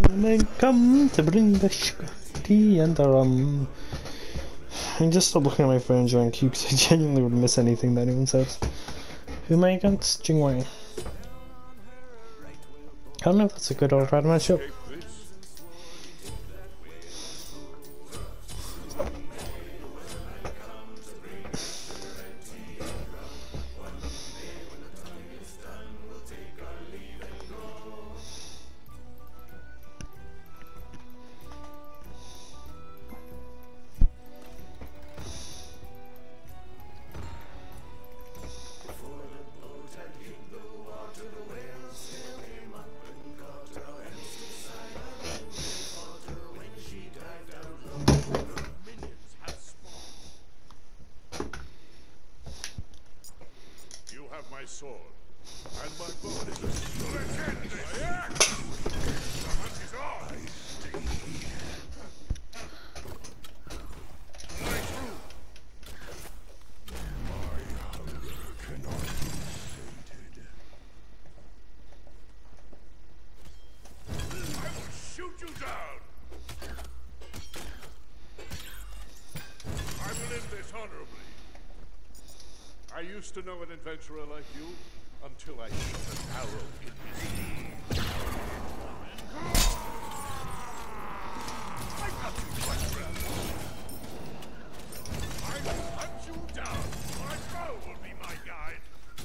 Men come to bring the sugar, tea and the rum. I just stopped looking at my phone during Q because I genuinely would miss anything that anyone says. Who am I against? Jingwei. I don't know if that's a good or bad matchup. My sword and my bow. Let's end this. The hunt is on. My truth. My hunger cannot be sated. I will shoot you down. I will end this honorably. I used to know an adventurer like you until I shot an arrow in his knee. I got you, my friend. I will hunt you down. My bow will be my guide.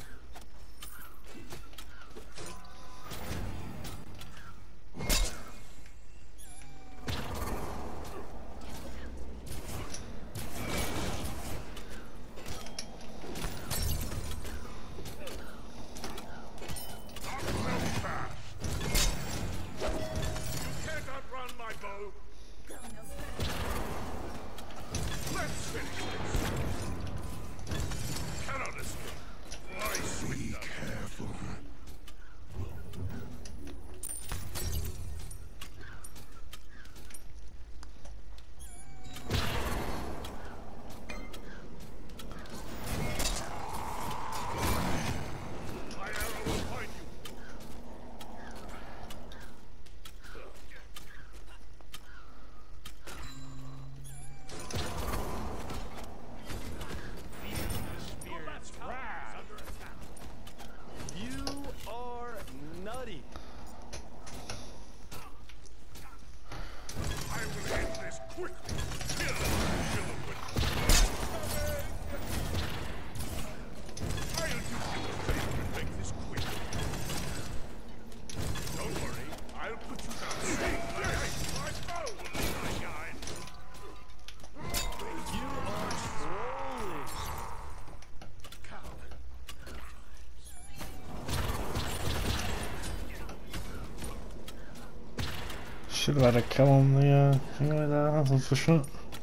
Should have had a kill on the thing like that, that's for sure.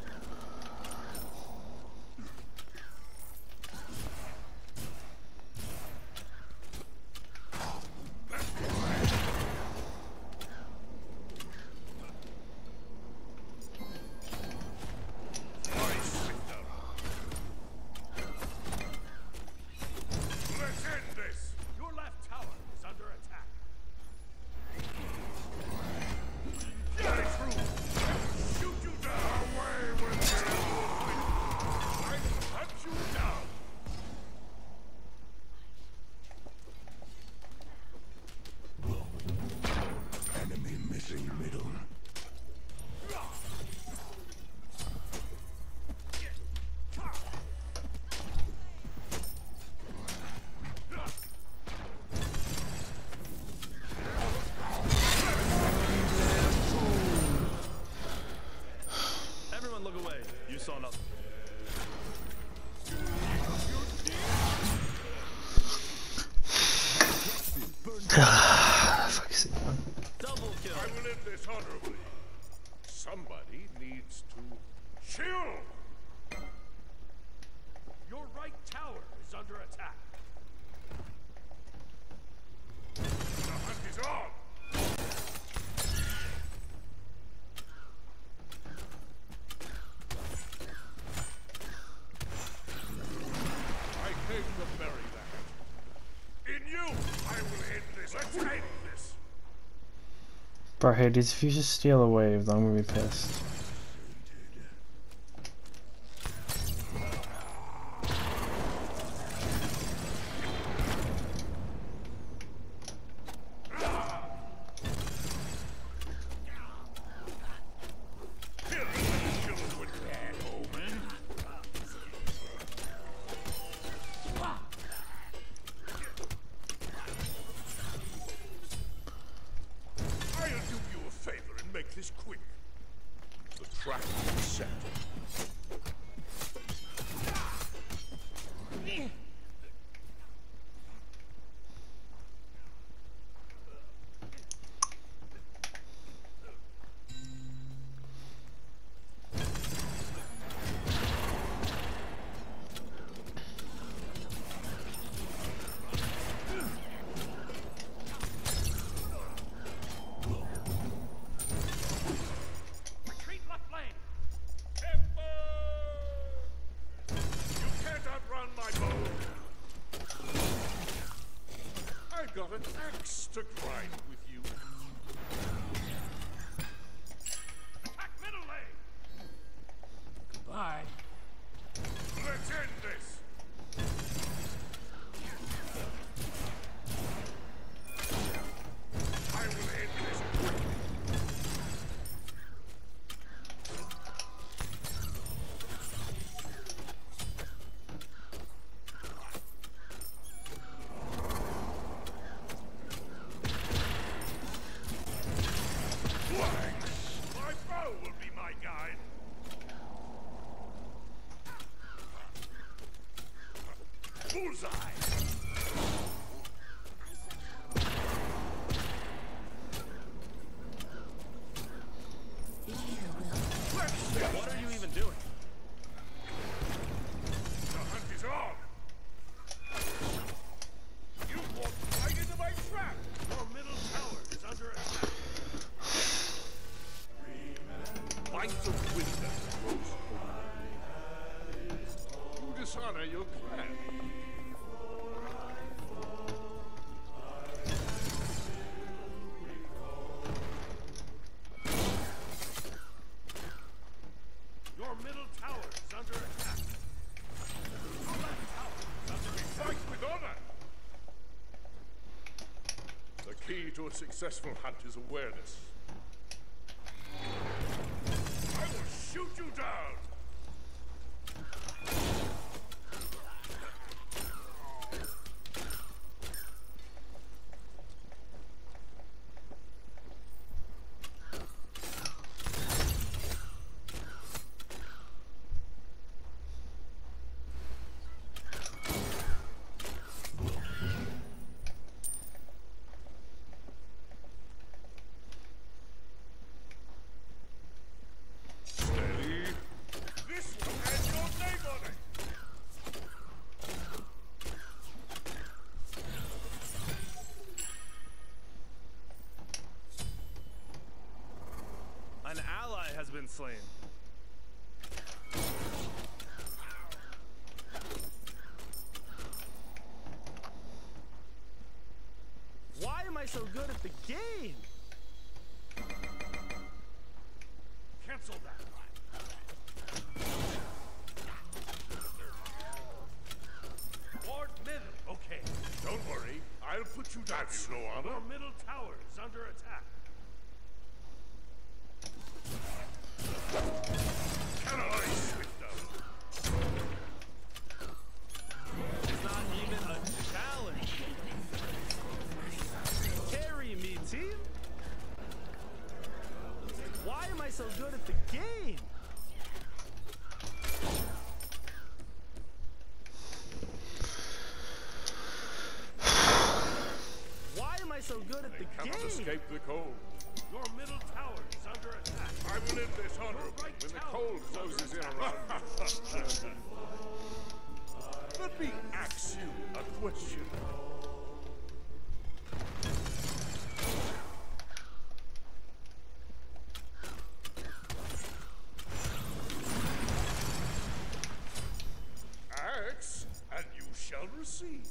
Fuck is it, man? Double kill. I will end this honorably. Somebody needs to chill. Your right tower is under attack. The hunt is on. I came to bury that. In you, I will end this. Let's end this. Bro, Hades, if you just steal a wave, then I'm gonna be pissed. This quick. The trap is set. Got an axe to grind with you. Attack middle lane. Goodbye. Let's end this. I will end this quickly. Bullseye! What are you even doing? The hunt is on! You walked right into my trap! Your middle tower is under attack. Lights of wisdom rose over. You dishonor your clan. Your middle tower is under attack. Your left tower is under attack. Fight with honor! The key to a successful hunt is awareness. I will shoot you down! An ally has been slain. Why am I so good at the game? Cancel that. Ward middle. Okay. Don't worry. I'll put you down. That's no honor. Your middle tower is under attack. Can I switch them? It's not even a challenge. Carry me, team. Why am I so good at the game? Why am I so good at the game? Cannot escape the cold. Your middle tower is under attack. I will end this honorably when the cold closes in around you. Let me ask you a question. Ask, and you shall receive.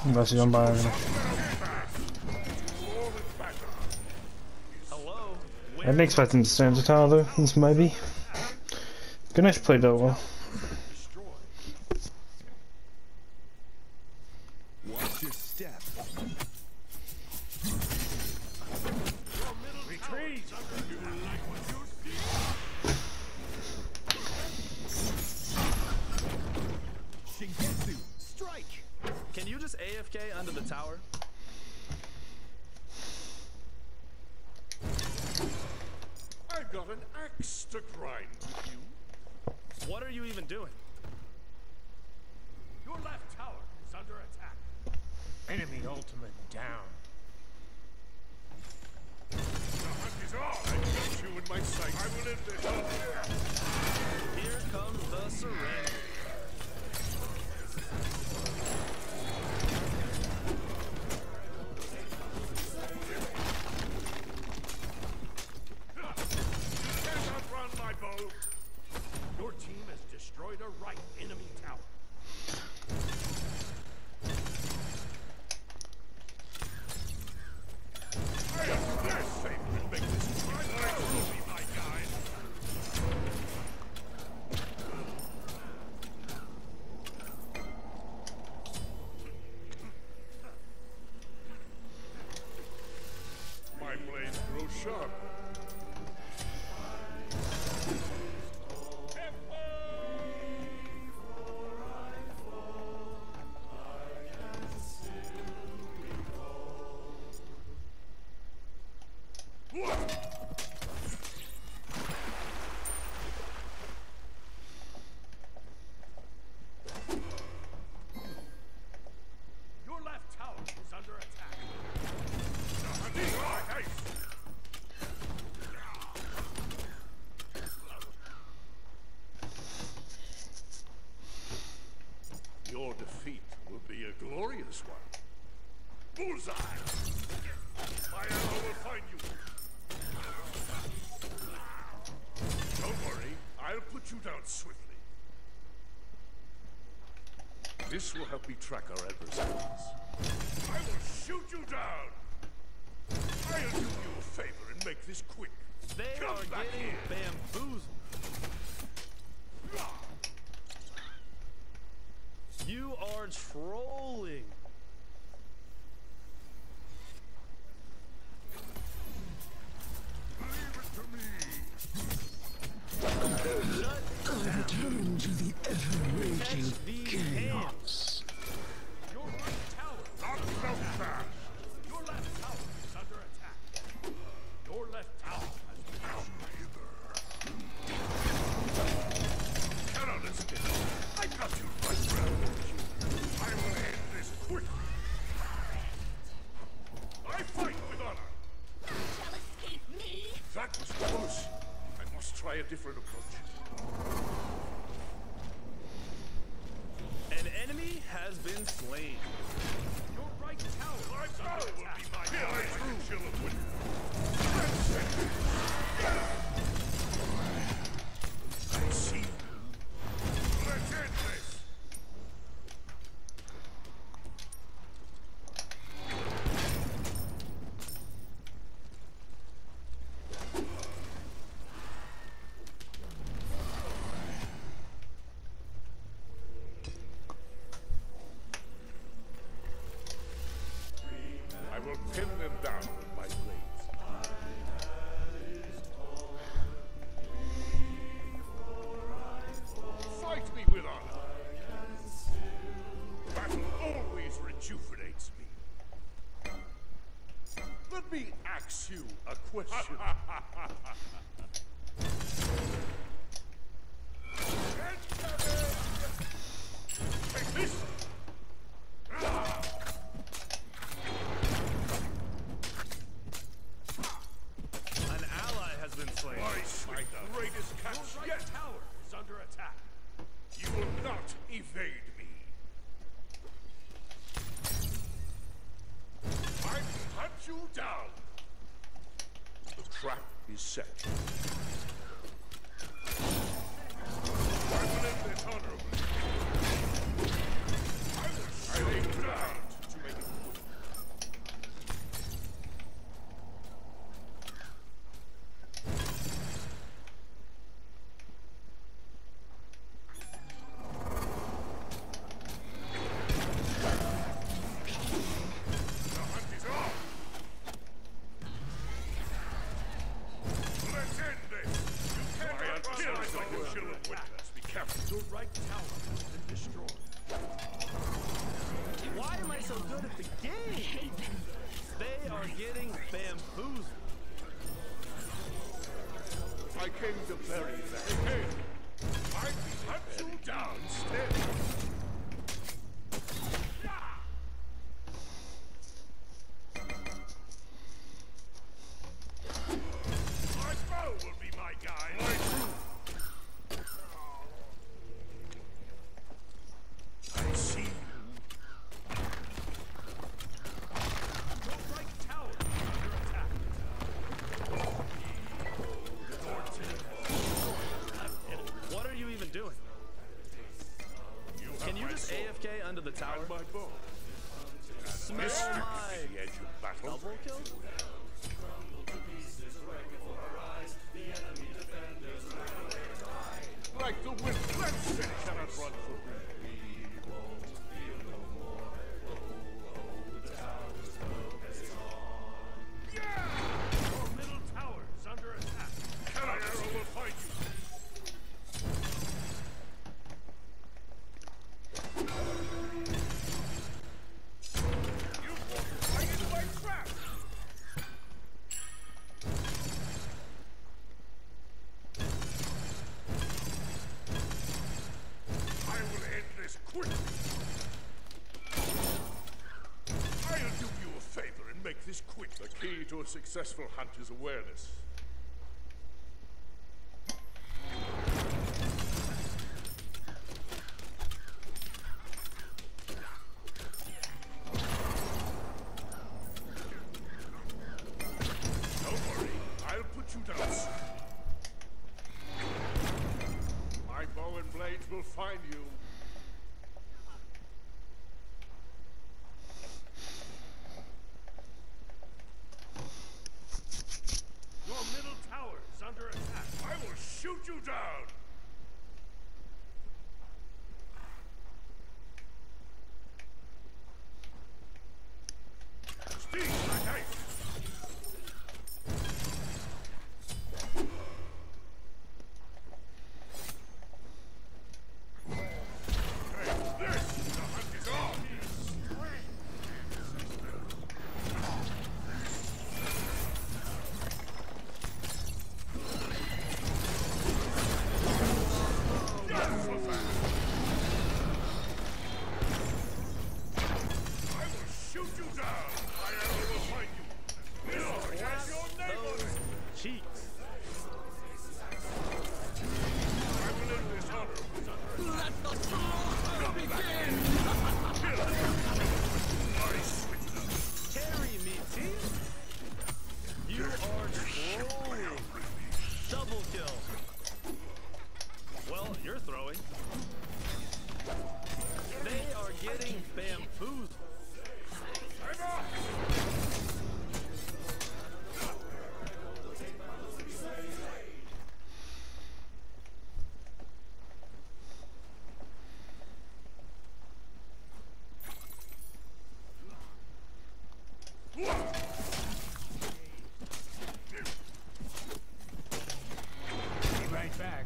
Unless he's on by. Hello? I didn't expect him to stand a tower though, this maybe. Ganesh played that well. Watch your step. Retreat! Shingetsu, strike! Can you just AFK under the tower? I've got an axe to grind with you. What are you even doing? Your left tower is under attack. Enemy ultimate down. The hunt is on. I've got you in my sight. I will end this. Here comes the surrender. Can't outrun my bow. Your team has destroyed a right enemy tower. I am less safe than make this try. I will be my guide. My blades grow sharp. Your left tower is under attack. Your defeat will be a glorious one. Bullseye! My arrow will find you. Don't worry, I'll put you down swiftly. This will help me track our adversaries. I will shoot you down! I'll do you a favor and make this quick. They Come are back getting here. bamboozled. You are trolling. Leave it to me. Return to the ever-raging Catch these chaos. Your right tower. Not so fast. Your left tower is under attack. Your left tower has been cannot escape. I got you right round. I will end this quickly. I fight with honor. Shall escape me? That was close. I must try a different approach. An enemy has been slain. Your right tower. My tower will be my true chill of winter. I see. Let's end this. I will pin them down with my blades. Fight me with honor. Battle always rejuvenates me. Let me ask you a question. Take this! An ally has been slain. My greatest catch yet! Tower is under attack. You will not evade me. I hunt you down. The trap is set. I will end this honorably. I will shoot you down to so good at the game? They are getting bamboozled. I came to bury that. Hey, I hunt you down instead. My bow will be my guide. I see you. Your right tower is under attack. What are you even doing? Can you just AFK under the tower? My bow. Smell Mystery my is the edge of battle. double kill? Like the wind, let's finish. Cannot run for me. Your middle tower is under attack. Cannot arrow will find you. You walked right into my trap. I will end this quickly. I'll do you a favor and make this quick. The key to a successful hunt is awareness. Don't worry, I'll put you down soon. My bow and blades will find you. Your middle tower is under attack. I will shoot you down. Steve, my knife. Hey, this, the hunt is on. That's for fast. I will shoot you down. My arrow will find you. This is your neighbor. Cheeks. I will end this honor. Let the slaughter begin! Carry me, team. You are trolling. Double kill. Well, you're throwing. They are getting bamboozled. I'm off. Be right back.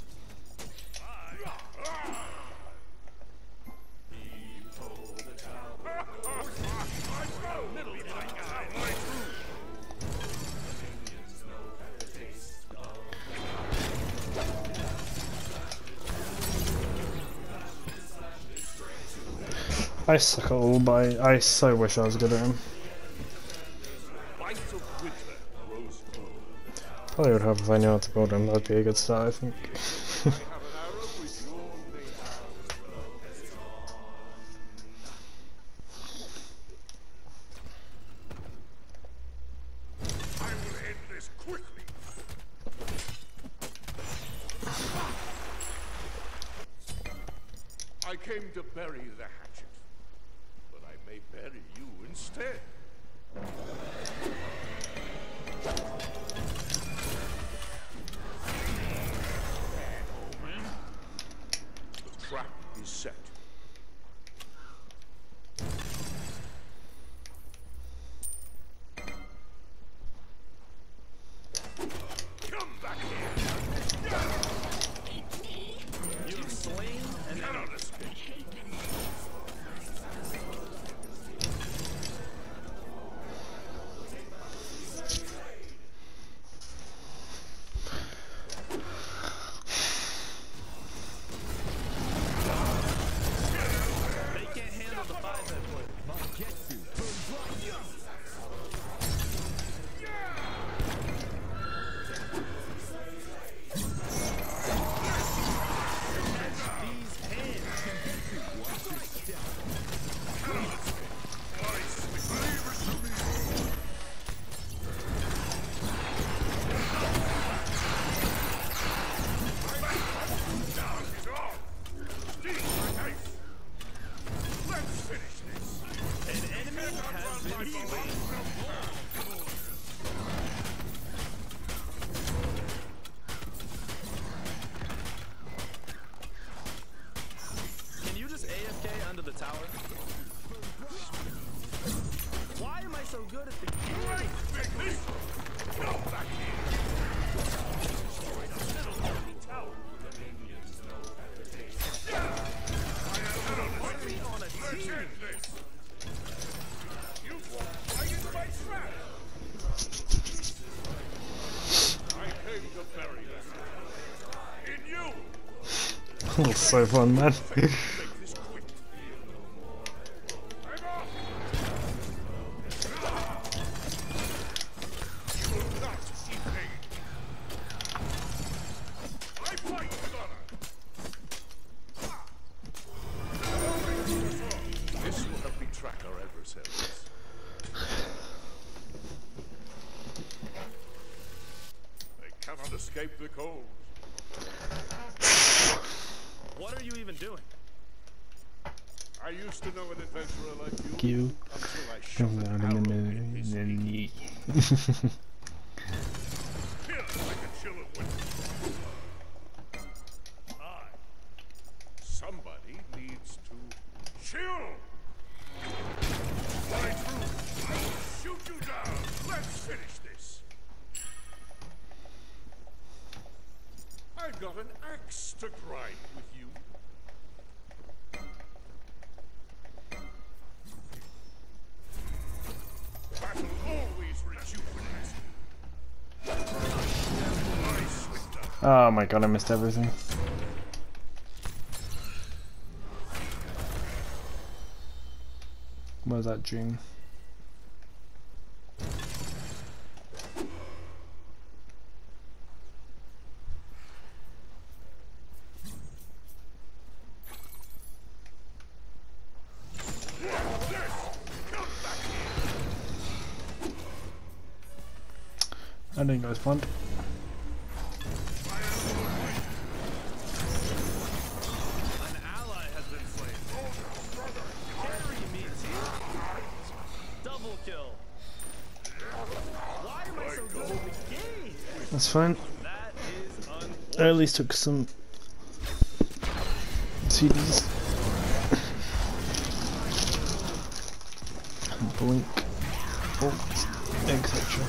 Middle be my guy. I suck at all, but I so wish I was good at him. Light of winter grows cold. Probably would help if I knew how to build him. That'd be a good start, I think. I have an arrow with your name. I will end this quickly. I came to bury the hatchet, but I may bury you instead. The trap is set. Come back here! You have slain an enemy. Cannot escape. AFK under the tower? Why am I so good at the game? On a team. You walked right into my trap. I came to bury this in you. That's so fun, man. Make this quick. I'm off. You will not evade. I fight with honor. This will help me track our adversaries. They cannot escape the cold. What are you even doing? I used to know an adventurer like Thank you you. until I shot Come an down in arrow the in his knee. knee. Feel like a chill of winter. Somebody needs to chill. My troops, I will shoot you down. Let's finish this. I've got an axe to grind with you. Battle always rejuvenates. I slipped up. Oh my god, I missed everything. Where's that June? I didn't go as planned. An ally has been slain. Carry me, team. Double kill. Why am I so good at the game? That's fine. That is I at least took some CDs. Blink, Bolt, etc.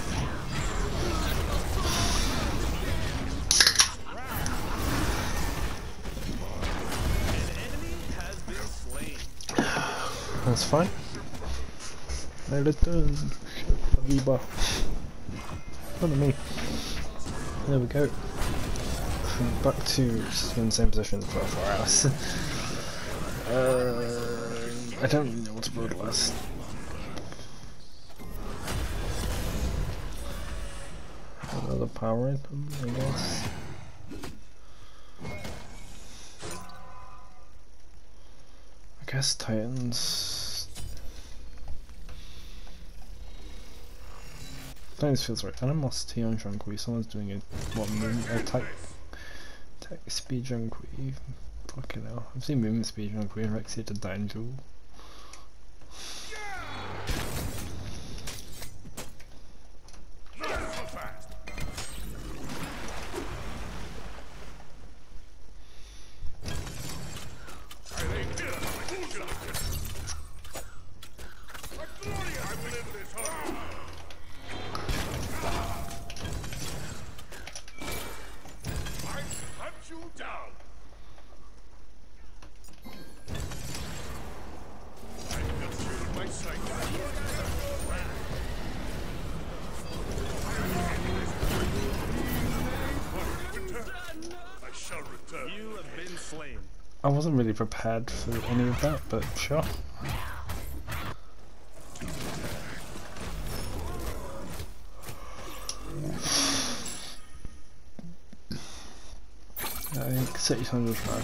That's fine. There it is. Viva. Follow me. There we go. Back to in the same position for 4 hours. I don't really know what to build last. Another power item, I guess. I guess Titans. Titans feels right. Animosity on Junqui. Someone's doing a attack speed Junqui. Fucking hell. I've seen movement speed Junqui and Rexy to Danjul. You have been slain. I wasn't really prepared for any of that, but sure. I think 605.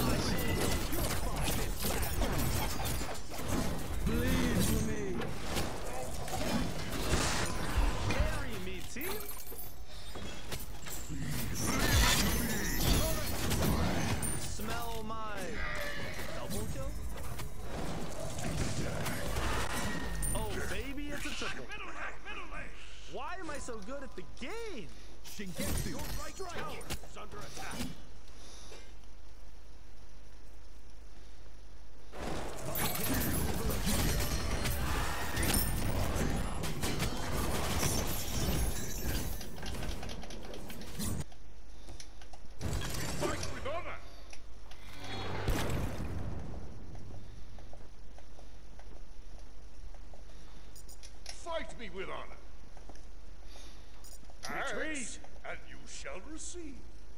Carry me, team. Smell my double kill? Oh, baby, it's a triple. Why am I so good at the game? Shingetsu, your right tower is under attack. me with honor. Retreat, and you shall receive.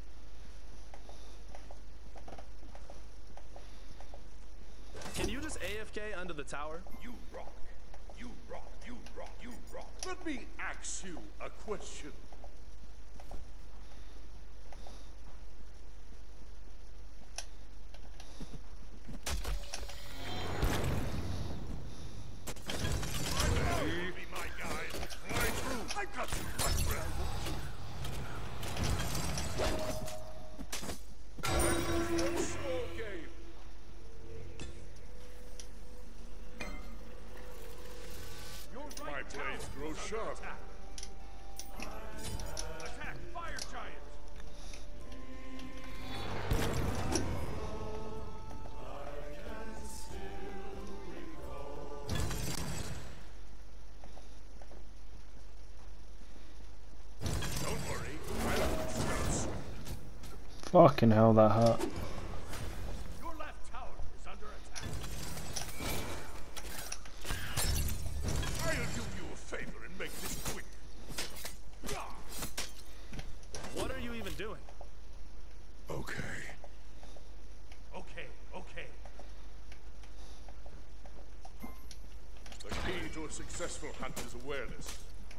Can you just AFK under the tower? You rock. You rock. You rock. You rock. Let me ask you a question. Be my guide. Fly through. I got you, my friend. Small game. My blades grow sharp. Attack, fire giants! Don't worry, I'll put spells. Fucking hell, that hurt. Your left tower is under attack. I'll do you a favor and make this quick. What are you even doing? Okay. Okay, okay. The key to a successful hunt is awareness.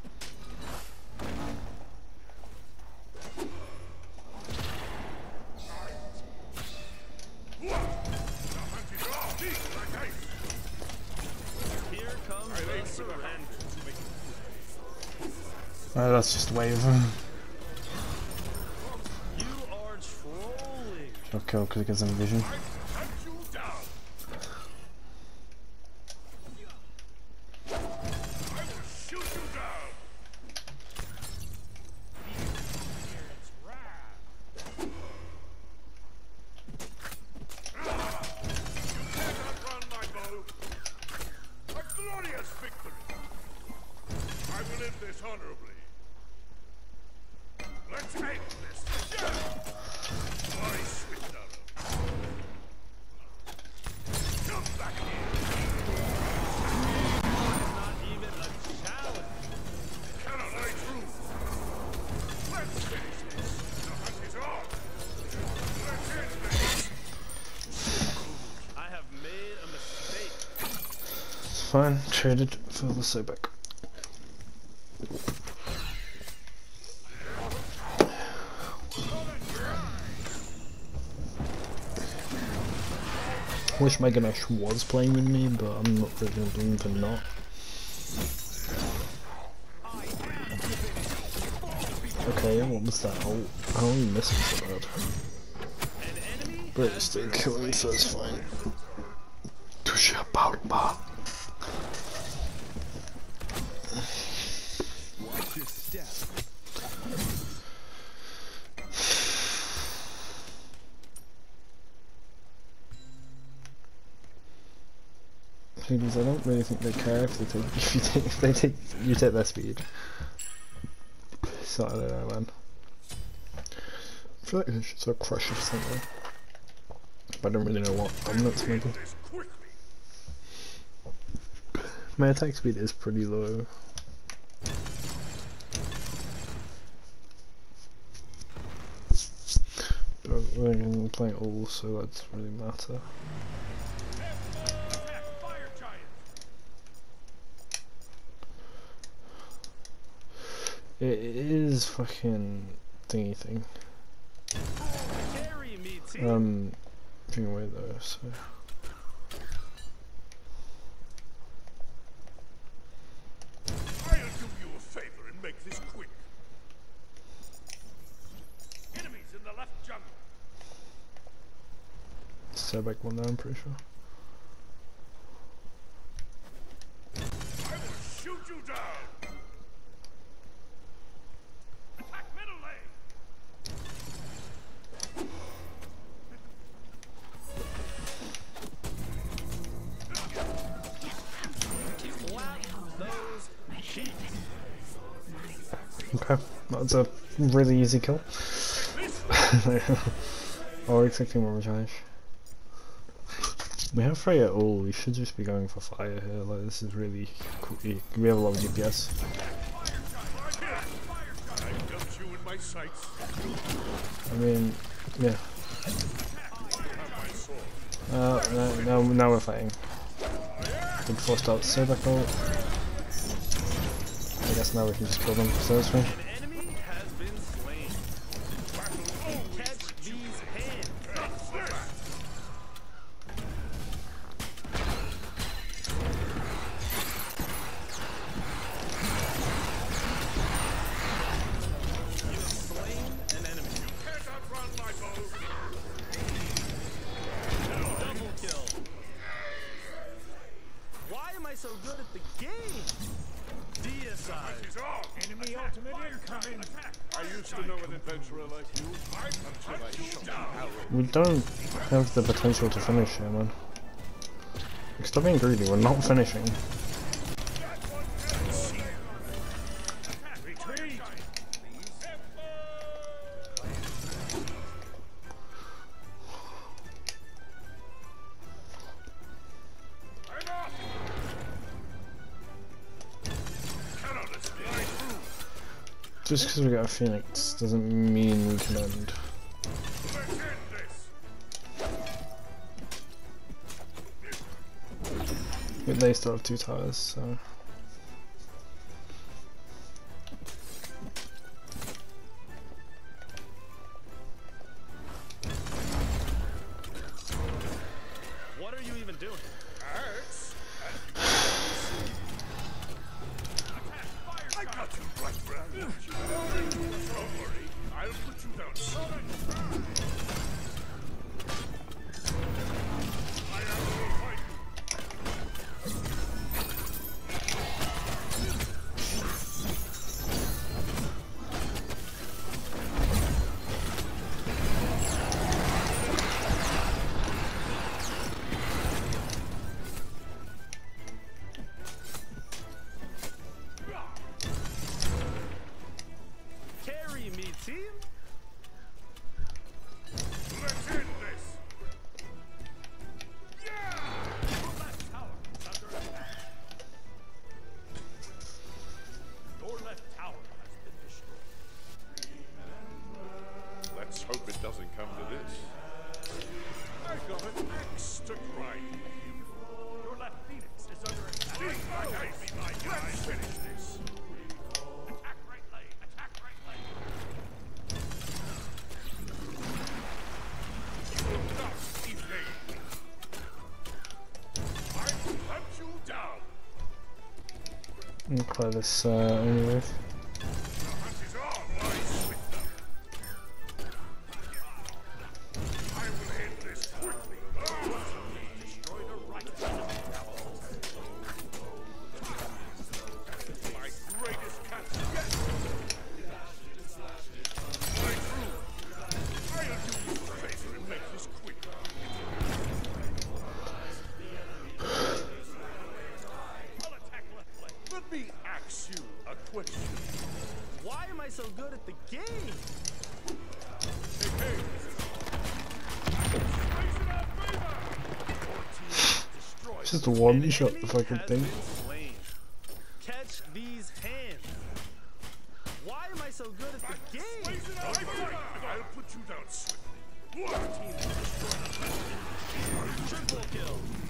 The hunt is on! Deep like ice! Here comes I'll aim the for the surrender. hand to make it That's just a wave. You are trolling. I'll kill because it gives them vision. hunt you down! I will shoot you down! It's wrath! You can't outrun my bow! A glorious victory! I will end this honorably. Let's end this together! My sweet arrow. Come back here! Not even a challenge. Cannot lie true! Let's finish this! The hunt is on! Let's end this! I have made a mistake. It's fine, traded for the Sobek. Wish Megamesh was playing with me, but I'm not really doing for not. Okay, what was that? Oh, I only missed it so bad. But it's still killing, so it's fine. Touche palpa. Watch your step. Because I don't really think they care if they take you take their speed. So I don't know, man. I feel like they should sort of crush or something. But I don't really know what dominance maybe. This quickly! My attack speed is pretty low. But we're going to play all, so that doesn't really matter. Attack, fire giant! It is fucking thingy thing. Carry me, team. Thing away though, so. I'll do you a favor and make this quick. Enemies in the left jungle. Sobek one there, I'm pretty sure. I will shoot you down. Attack middle lane. Those sheep. Okay, that's a really easy kill. Oh, we're expecting more charge. We have Freya at all, we should just be going for fire here, like this is really cool. We have a lot of DPS. I dumped you in my sights. I mean, yeah. Have my sword. Now we're fighting. Good forced out Cyberco. I guess now we can just kill them satisfying. An enemy has been slain. Catch these hands. You have slain an enemy. Can't outrun my bow. Double kill. Why am I so good at the game? Deicide. He's off. Enemy ultimate incoming. I used to know an adventurer like you until I shot an arrow. We don't have the potential to finish here, man. Like, stop being greedy, we're not finishing. Retreat. I'm off. Cannot escape. Just because we got a Phoenix doesn't mean we can end. Let's end this. But they still have 2 towers, so... What are you even doing? Axe. I got you, Black Brown. Don't worry, I'll put you down. I will fight you. Carry me, team. Let's end this. Yeah! Your left tower is under attack. Your left tower has been destroyed. Let's hope it doesn't come to this. I got an axe to grind. Your left Phoenix is under attack. Let's finish this. Attack right lane. Attack right lane. You will not evade. I will hunt you down. I'll clear this anyway. The hunt is on, my Swifter. I will end this quickly. Destroyed a right enemy tower. My greatest catch yet. My crew. I'll do you a favor and make this quick. I'll attack left lane. Let me ask you a question. Why am I so good at the game? Hey, hey. Space in our favor. Your team is destroyed. Just one An shot enemy if I could has think. been slain. Catch these hands. Why am I so good at the game? Space in our favor. I'll put you down swiftly. Your team is destroyed. Triple kill.